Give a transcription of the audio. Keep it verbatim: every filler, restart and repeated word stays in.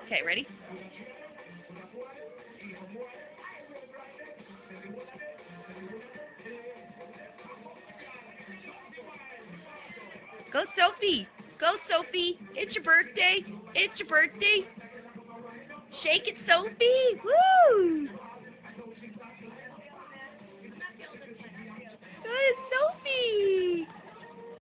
Okay, ready? Go, Sophie. Go, Sophie. It's your birthday. It's your birthday. Shake it, Sophie. Woo!